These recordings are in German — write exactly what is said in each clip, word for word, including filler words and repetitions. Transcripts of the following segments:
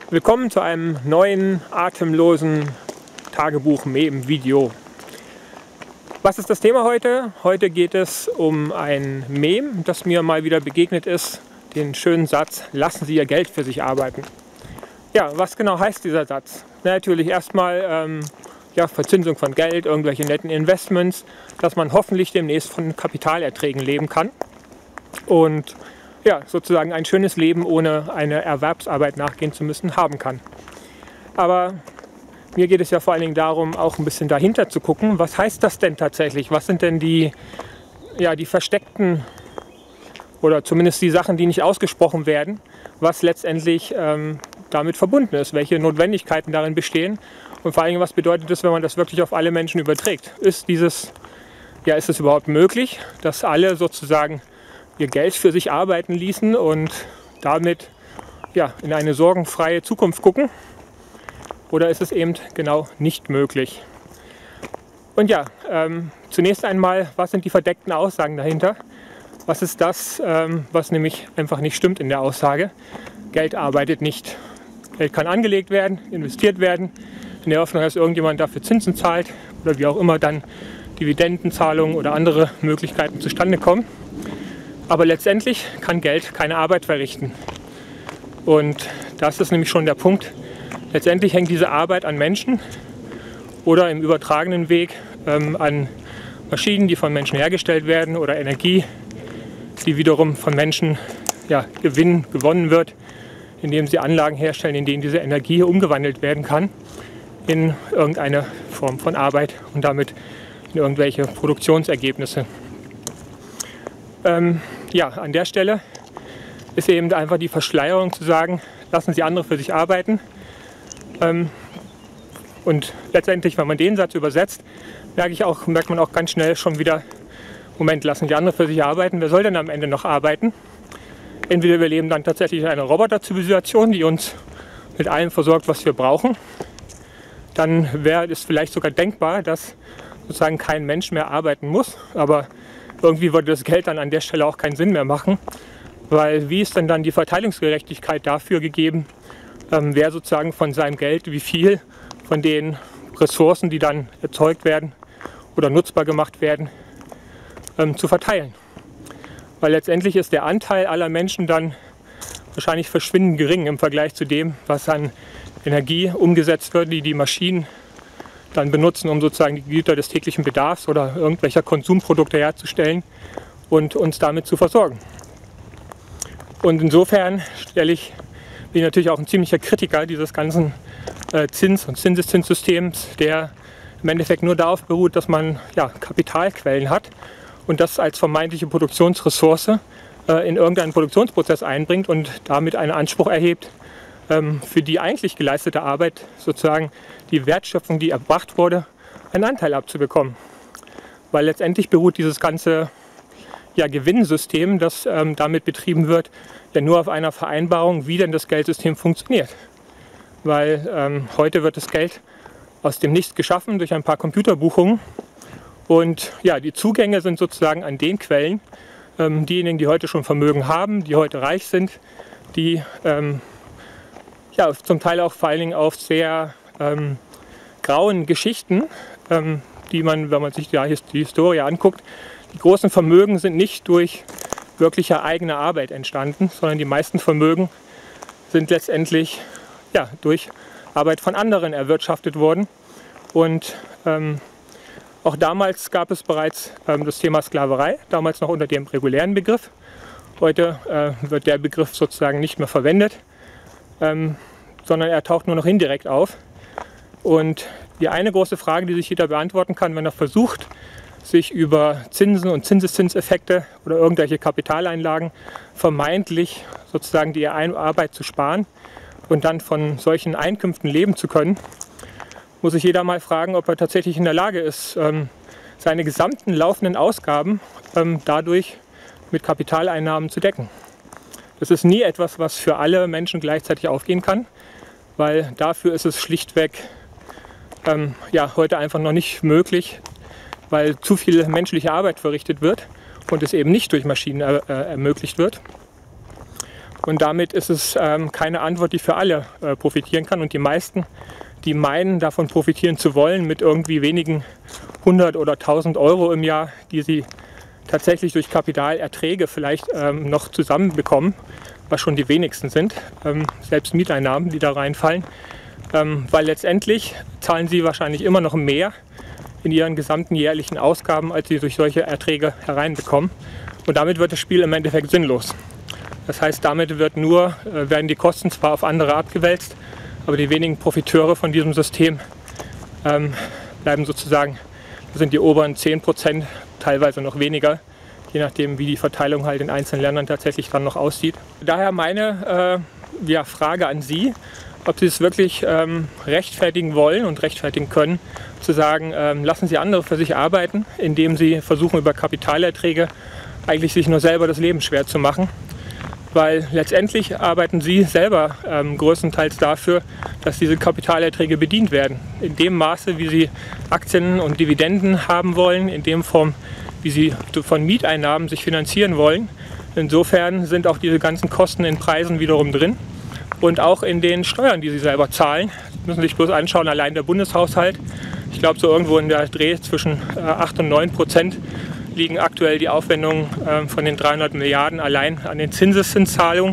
Willkommen zu einem neuen, atemlosen Tagebuch-Mem-Video. Was ist das Thema heute? Heute geht es um ein Mem, das mir mal wieder begegnet ist. Den schönen Satz, lassen Sie Ihr Geld für sich arbeiten. Ja, was genau heißt dieser Satz? Na, natürlich erstmal ähm, ja, Verzinsung von Geld, irgendwelche netten Investments, dass man hoffentlich demnächst von Kapitalerträgen leben kann. Und ja, sozusagen ein schönes Leben ohne eine Erwerbsarbeit nachgehen zu müssen haben kann. Aber mir geht es ja vor allen Dingen darum, auch ein bisschen dahinter zu gucken, was heißt das denn tatsächlich? Was sind denn die, ja, die versteckten oder zumindest die Sachen, die nicht ausgesprochen werden, was letztendlich ähm, damit verbunden ist, welche Notwendigkeiten darin bestehen und vor allen Dingen, was bedeutet es, wenn man das wirklich auf alle Menschen überträgt? Ist dieses, ja, ist es überhaupt möglich, dass alle sozusagen ihr Geld für sich arbeiten ließen und damit ja, in eine sorgenfreie Zukunft gucken? Oder ist es eben genau nicht möglich? Und ja, ähm, zunächst einmal, was sind die verdeckten Aussagen dahinter? Was ist das, ähm, was nämlich einfach nicht stimmt in der Aussage? Geld arbeitet nicht. Geld kann angelegt werden, investiert werden, in der Hoffnung, dass irgendjemand dafür Zinsen zahlt oder wie auch immer dann Dividendenzahlungen oder andere Möglichkeiten zustande kommen. Aber letztendlich kann Geld keine Arbeit verrichten. Und das ist nämlich schon der Punkt. Letztendlich hängt diese Arbeit an Menschen oder im übertragenen Weg ähm, an Maschinen, die von Menschen hergestellt werden, oder Energie, die wiederum von Menschen ja, Gewinn gewonnen wird, indem sie Anlagen herstellen, in denen diese Energie umgewandelt werden kann in irgendeine Form von Arbeit und damit in irgendwelche Produktionsergebnisse. Ähm, ja, an der Stelle ist eben einfach die Verschleierung zu sagen, lassen Sie andere für sich arbeiten. Ähm, und letztendlich, wenn man den Satz übersetzt, merke ich auch, merkt man auch ganz schnell schon wieder, Moment, lassen die andere für sich arbeiten, wer soll denn am Ende noch arbeiten? Entweder wir leben dann tatsächlich in einer Roboter-Zivilisation, die uns mit allem versorgt, was wir brauchen. Dann wäre es vielleicht sogar denkbar, dass sozusagen kein Mensch mehr arbeiten muss, aber irgendwie würde das Geld dann an der Stelle auch keinen Sinn mehr machen, weil wie ist denn dann die Verteilungsgerechtigkeit dafür gegeben, ähm, wer sozusagen von seinem Geld wie viel von den Ressourcen, die dann erzeugt werden oder nutzbar gemacht werden, ähm, zu verteilen. Weil letztendlich ist der Anteil aller Menschen dann wahrscheinlich verschwindend gering im Vergleich zu dem, was an Energie umgesetzt wird, die die Maschinen dann benutzen, um sozusagen die Güter des täglichen Bedarfs oder irgendwelcher Konsumprodukte herzustellen und uns damit zu versorgen. Und insofern stelle ich, bin ich natürlich auch ein ziemlicher Kritiker dieses ganzen äh, Zins- und Zinseszinssystems, der im Endeffekt nur darauf beruht, dass man ja, Kapitalquellen hat und das als vermeintliche Produktionsressource äh, in irgendeinen Produktionsprozess einbringt und damit einen Anspruch erhebt, ähm, für die eigentlich geleistete Arbeit sozusagen die Wertschöpfung, die erbracht wurde, einen Anteil abzubekommen. Weil letztendlich beruht dieses ganze ja, Gewinnsystem, das ähm, damit betrieben wird, ja nur auf einer Vereinbarung, wie denn das Geldsystem funktioniert. Weil ähm, heute wird das Geld aus dem Nichts geschaffen durch ein paar Computerbuchungen und ja, die Zugänge sind sozusagen an den Quellen, ähm, diejenigen, die heute schon Vermögen haben, die heute reich sind, die ähm, ja, zum Teil auch vor allen Dingen auf sehr ähm, grauen Geschichten, ähm, die man, wenn man sich die, die Historie anguckt, die großen Vermögen sind nicht durch wirkliche eigene Arbeit entstanden, sondern die meisten Vermögen sind letztendlich ja, durch Arbeit von anderen erwirtschaftet worden. Und ähm, auch damals gab es bereits ähm, das Thema Sklaverei, damals noch unter dem regulären Begriff. Heute äh, wird der Begriff sozusagen nicht mehr verwendet, ähm, sondern er taucht nur noch indirekt auf. Und die eine große Frage, die sich jeder beantworten kann, wenn er versucht, sich über Zinsen und Zinseszinseffekte oder irgendwelche Kapitaleinlagen vermeintlich sozusagen die Arbeit zu sparen und dann von solchen Einkünften leben zu können, muss sich jeder mal fragen, ob er tatsächlich in der Lage ist, seine gesamten laufenden Ausgaben dadurch mit Kapitaleinnahmen zu decken. Das ist nie etwas, was für alle Menschen gleichzeitig aufgehen kann, weil dafür ist es schlichtweg ähm, ja, heute einfach noch nicht möglich, weil zu viel menschliche Arbeit verrichtet wird und es eben nicht durch Maschinen äh, ermöglicht wird. Und damit ist es ähm, keine Antwort, die für alle äh, profitieren kann. Und die meisten, die meinen, davon profitieren zu wollen, mit irgendwie wenigen hundert oder tausend Euro im Jahr, die sie tatsächlich durch Kapitalerträge vielleicht ähm, noch zusammenbekommen, was schon die wenigsten sind, ähm, selbst Mieteinnahmen, die da reinfallen, ähm, weil letztendlich zahlen sie wahrscheinlich immer noch mehr in ihren gesamten jährlichen Ausgaben, als sie durch solche Erträge hereinbekommen. Und damit wird das Spiel im Endeffekt sinnlos. Das heißt, damit wird nur, äh, werden die Kosten zwar auf andere abgewälzt, aber die wenigen Profiteure von diesem System ähm, bleiben sozusagen, das sind die oberen zehn Prozent, teilweise noch weniger, je nachdem, wie die Verteilung halt in einzelnen Ländern tatsächlich dann noch aussieht. Daher meine äh, ja, Frage an Sie, ob Sie es wirklich ähm, rechtfertigen wollen und rechtfertigen können, zu sagen, ähm, lassen Sie andere für sich arbeiten, indem Sie versuchen, über Kapitalerträge eigentlich sich nur selber das Leben schwer zu machen. Weil letztendlich arbeiten Sie selber ähm, größtenteils dafür, dass diese Kapitalerträge bedient werden. In dem Maße, wie Sie Aktien und Dividenden haben wollen, in dem Form, wie Sie von Mieteinnahmen sich finanzieren wollen. Insofern sind auch diese ganzen Kosten in Preisen wiederum drin und auch in den Steuern, die Sie selber zahlen. Sie müssen sich bloß anschauen, allein der Bundeshaushalt, ich glaube so irgendwo in der Dreh zwischen äh, acht und neun Prozent liegen aktuell die Aufwendungen äh, von den dreihundert Milliarden allein an den Zinseszinszahlungen.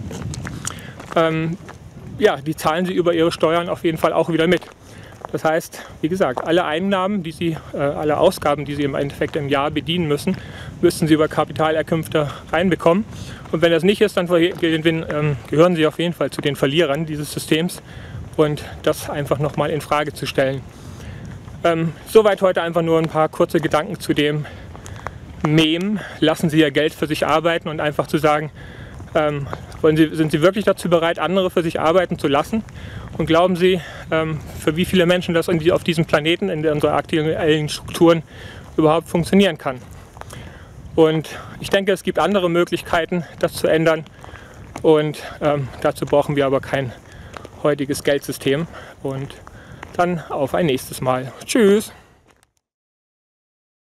Ähm, ja, die zahlen Sie über Ihre Steuern auf jeden Fall auch wieder mit. Das heißt, wie gesagt, alle Einnahmen, die Sie, äh, alle Ausgaben, die Sie im Endeffekt im Jahr bedienen müssen, müssen Sie über Kapitalerkünfte reinbekommen. Und wenn das nicht ist, dann ähm, gehören Sie auf jeden Fall zu den Verlierern dieses Systems und das einfach nochmal in Frage zu stellen. Ähm, soweit heute einfach nur ein paar kurze Gedanken zu dem Mem, lassen Sie Ihr Geld für sich arbeiten und einfach zu sagen, ähm, wollen Sie, sind Sie wirklich dazu bereit, andere für sich arbeiten zu lassen? Und glauben Sie, ähm, für wie viele Menschen das in die, auf diesem Planeten, in unseren aktuellen Strukturen überhaupt funktionieren kann? Und ich denke, es gibt andere Möglichkeiten, das zu ändern. Und ähm, dazu brauchen wir aber kein heutiges Geldsystem. Und dann auf ein nächstes Mal. Tschüss!